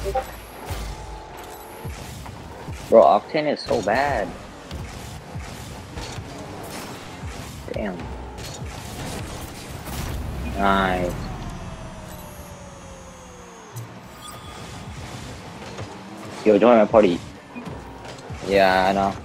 Bro, Octane is so bad. Damn. Nice. Yo, join my party. Yeah, I know.